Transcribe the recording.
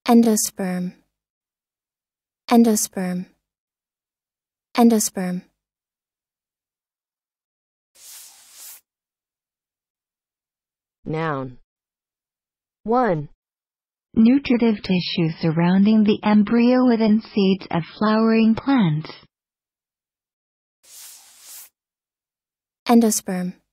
Endosperm. Endosperm. Endosperm. Noun. 1. Nutritive tissue surrounding the embryo within seeds of flowering plants. Endosperm.